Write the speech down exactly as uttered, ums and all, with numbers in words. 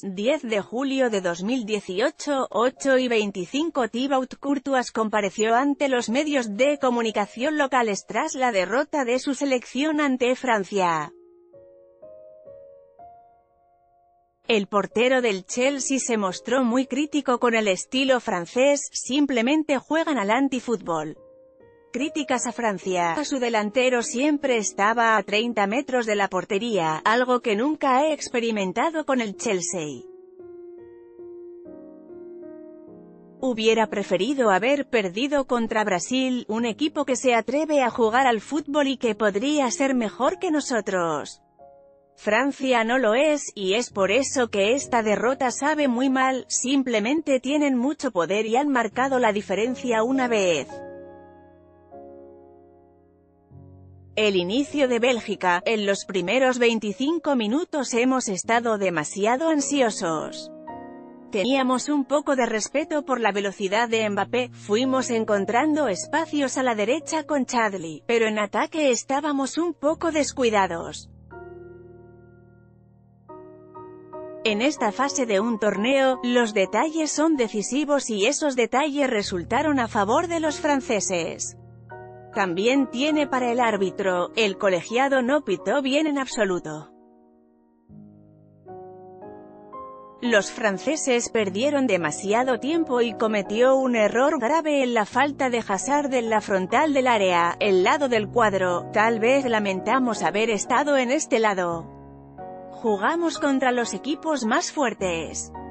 diez de julio de dos mil dieciocho, ocho y veinticinco Thibaut Courtois compareció ante los medios de comunicación locales tras la derrota de su selección ante Francia. El portero del Chelsea se mostró muy crítico con el estilo francés, simplemente juegan al antifútbol. Críticas a Francia. Su delantero siempre estaba a treinta metros de la portería, algo que nunca he experimentado con el Chelsea. Hubiera preferido haber perdido contra Brasil, un equipo que se atreve a jugar al fútbol y que podría ser mejor que nosotros. Francia no lo es, y es por eso que esta derrota sabe muy mal, simplemente tienen mucho poder y han marcado la diferencia una vez. El inicio de Bélgica. En los primeros veinticinco minutos hemos estado demasiado ansiosos. Teníamos un poco de respeto por la velocidad de Mbappé, fuimos encontrando espacios a la derecha con Chadli, pero en ataque estábamos un poco descuidados. En esta fase de un torneo, los detalles son decisivos y esos detalles resultaron a favor de los franceses. También tiene para el árbitro, el colegiado no pitó bien en absoluto. Los franceses perdieron demasiado tiempo y cometió un error grave en la falta de Hazard en la frontal del área, el lado del cuadro. Tal vez lamentamos haber estado en este lado. Jugamos contra los equipos más fuertes.